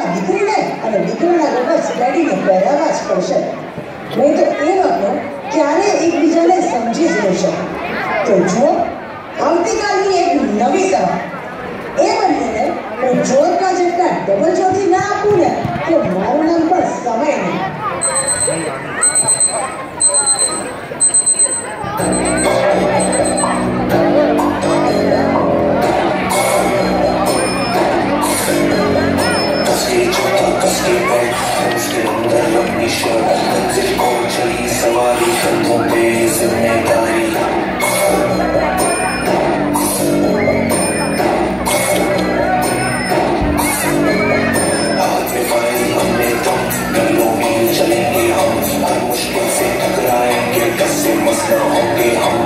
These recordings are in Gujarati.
દીકરીને અને દીકરીના ગર્ભસ્થ ડેડીને પહેરાવા જ પડશે. નહીં તો એ વાતનો ક્યારે એકબીજાને સમજી જ નહીં શકે. તો જો આવતીકાલની એક નવી સભા એ બંનેને હું જોરકા જેટલા ડબલ ચોથી ના આપું ને તો મારું નામ પણ સમય નહીં. सवारी कंधों पे जिम्मेदारी हाथ में फाइल हमने दम गलियों में चलेंगे हम हर मुश्किल से टकराएंगे कससे मसला होंगे हम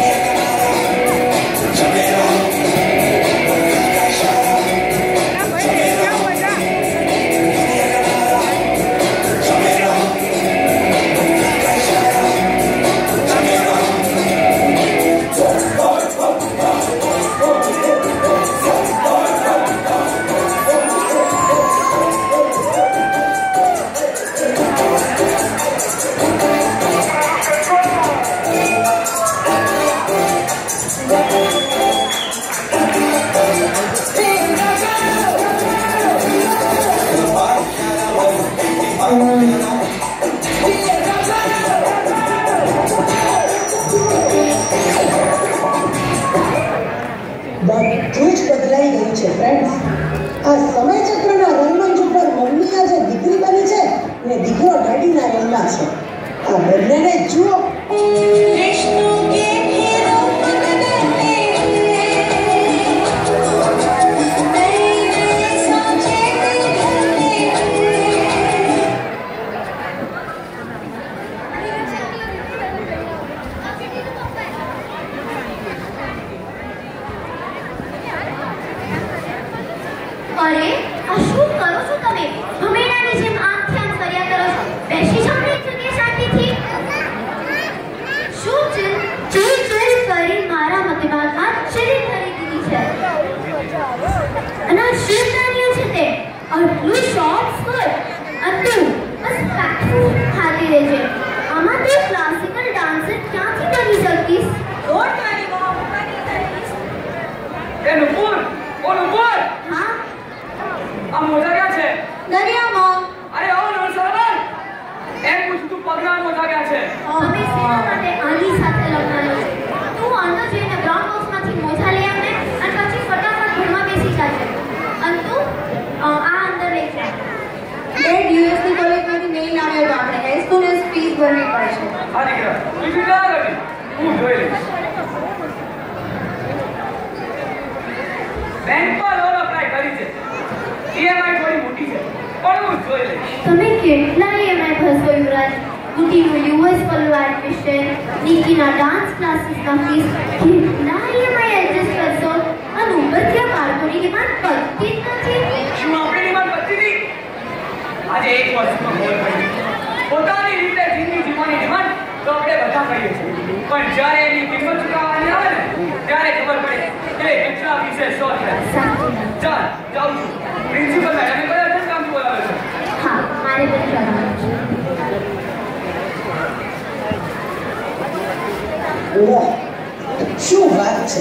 શું વાત છે.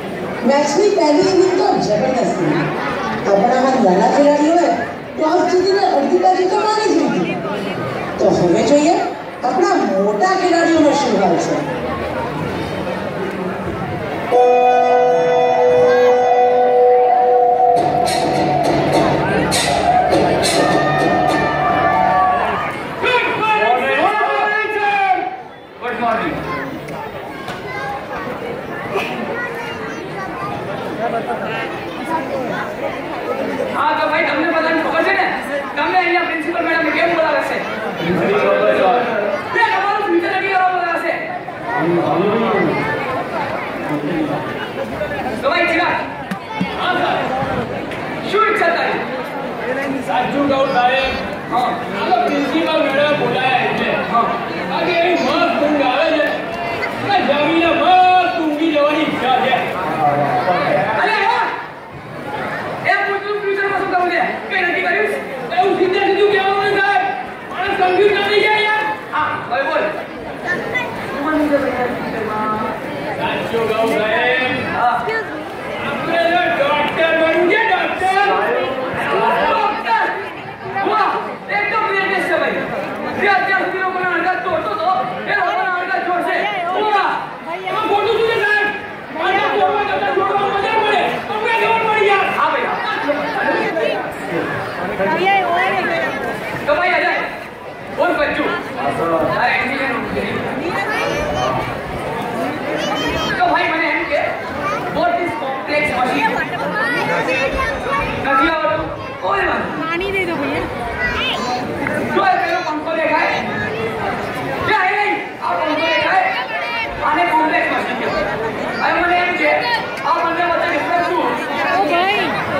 મેચની પહેલી ઇનિંગ તો જબરદસ્ત હતી. આપણામાં નાના ખેલાડીઓએ ટોસ જીતીને અડધી બાજુ તો મારી જ લીધી. તો હવે જોઈએ આપણા મોટા ખેલાડીઓનો શું હાલ છે. हाँ तो भाई हमने पता नहीं खबर है ना हमने यहाँ प्रिंसिपल मैडम ने क्या बोला वैसे ये हमारा फ्यूचर नहीं हो रहा वैसे तो भाई चिरा हाँ सर शू इच्छा था साजू गाँव साहेब हाँ आगे प्रिंसिपल मैडम बोला है इसे हाँ आगे ये मस्त तुम गावे है ना जमीन मस्त तुमकी जवानी इच्छा है अरे यार એ પૂછું ફ્યુચર માં શું કરું છે કે નથી કર્યું तो भाई आ जाए और बच्चू तो भाई मैंने एम के व्हाट इज कॉम्प्लेक्स मशीन नदिया और पानी दे दो भैया जो है मेरे पंखो देखा है क्या है नहीं आप पंखो देखा है आने कॉम्प्लेक्स मशीन के अरे मैंने एम के आप अंदर बच्चे डिस्कस टू ओ भाई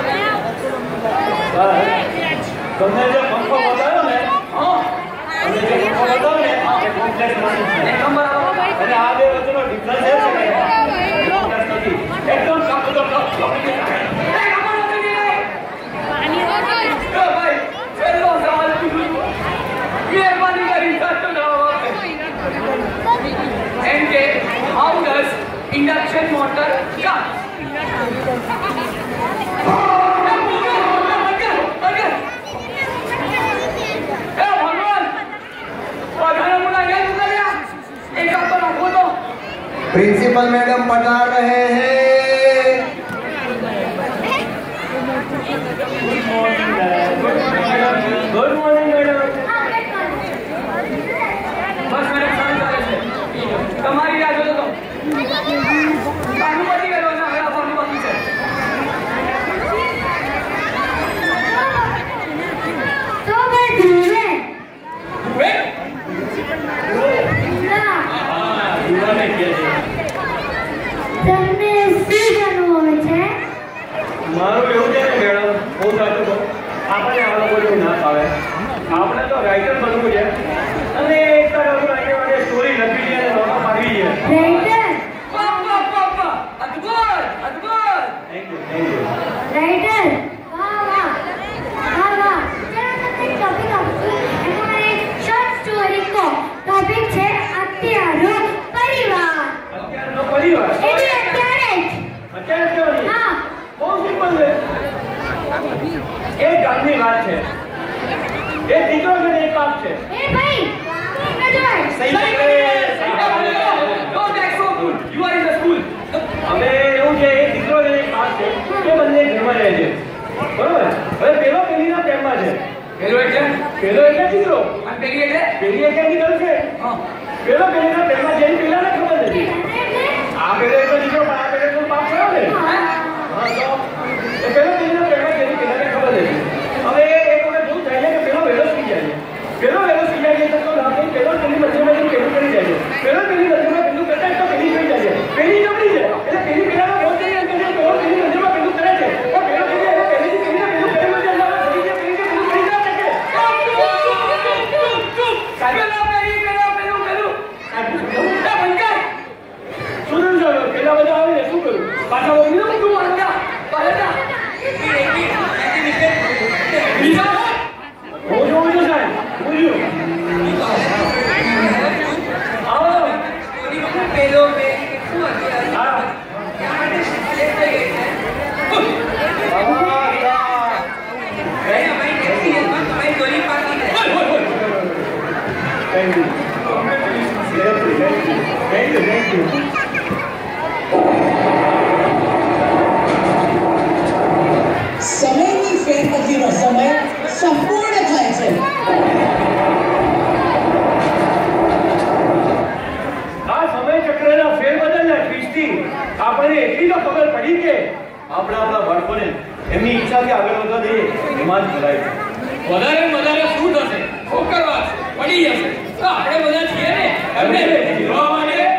तुमने जो पंखो बताया ना हां तुमने जो पंखो बताया ना ये कॉम्प्लेक्स मशीन है एकदम बराबर अरे आगे बच्चों डिफरेंस है एकदम कम तो पानी और भाई चलो सवाल मेहरबानी करी तो ना and how does induction motor come principle madam पढ़ा रहे हैं। Good morning madam. बस मैडम तुम्हारी याद हो तो भानुमती करो ना मेरा भानुमती से तो मैं दूर તમને શું જાણવું છે મારું એવું છે ને મેડમ બહુ સાચું કહું આપણે આ લોકો જેવું ના ફાવે આપણે તો રાઇટર બનવું છે અને એક તરફ આગળ સ્ટોરી લખી છે અને લોકો પાડવી છે રાઇટર પાપા અદ્ભુત થેન્ક યુ રાઇટર વાહ વાહ વાહ વાહ ચલો તમને ટોપિક આપું અને મારે શોર્ટ સ્ટોરી કો ટોપિક છે અત્યારનો પરિવાર અત્યારનો પરિવાર એટલે અત્યારે અત્યારે જ હા બહુ સિમ્પલ છે એક ગામની વાત છે એક દીકરો છે ને એક બાપ છે એ ભાઈ નજર સહી Don't act so good. You are in the school. હવે એવું છે એક દીકરો છે ને એક બાપ છે એ બંને ઘરમાં રહે છે બરોબર હવે પેલો પેલીના પ્રેમમાં છે Hello, Edgar. પેલો એટલે દીકરો I'm Peggy Edgar. પેલી એટલે એની ગર્લફ્રેન્ડ પેલો પેલીના પ્રેમમાં જઈને પેલાને ખબર નથી આ પેલો એટલો દીકરો પણ આ પેલો એટલો બાપ ખરો ને હા તો એ પેલો પેલીના પ્રેમમાં જઈને પેલાને ખબર નથી હવે એક વખત એવું થાય છે કે પેલો વેલો સુઈ જાય છે પેલો વેલો સુઈ જાય છે તો રાતે પેલો પેલી મધ્યમાં જઈને પેલું કરી જાય છે પેલો પેલી મધ્યમાં પેલું કરતા તો પેલી સુઈ જાય છે પેલી જમણી છે એટલે પેલી પેલાનો બહુ જઈ અંકલ છે પેલો પેલી મધ્યમાં પેલું કરે છે પણ પેલો પેલી એટલે પેલીથી પેલીને પેલું કરે છે એટલે પેલી પેલીને પેલું કરી ના શકે સુધર જાવ પેલા બધા આવે ને શું કરું પાછા વળી ને તું આંગા પાછા ઓજો સાહેબ ઓજો આવો પેલો હા થેન્ક યુ સમયની ફેરબદલીનો સમય સંપૂર્ણ થાય છે આ સમય ચક્રના ફેરબદલના ટ્વિસ્ટિંગ આપણને એટલી તો ખબર પડી કે આપણા બાળકોને એમની ઈચ્છાથી આગળ વધવા દઈએ એમાં જ ભલાઈ છે વધારે શું થશે ઠોકર વાગશે પડી જશે તો આપણે બધા છીએ ને એમને જીવવા માટે